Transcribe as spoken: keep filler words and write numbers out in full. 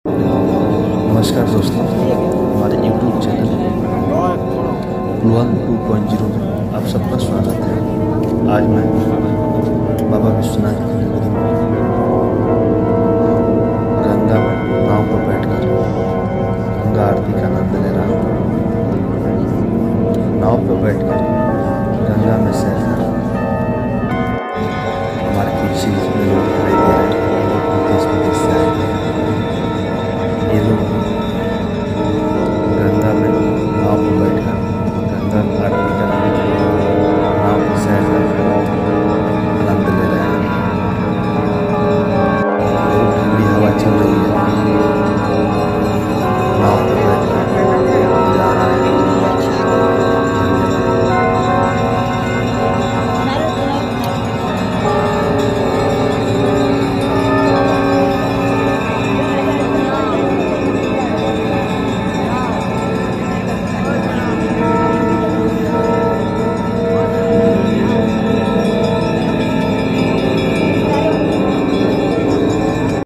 नमस्कार दोस्तों, हमारे यूट्यूब चैनल प्लुआन टू पॉइंट ज़ीरो में आप सबका स्वागत है। आज मैं बाबा विश्वनाथ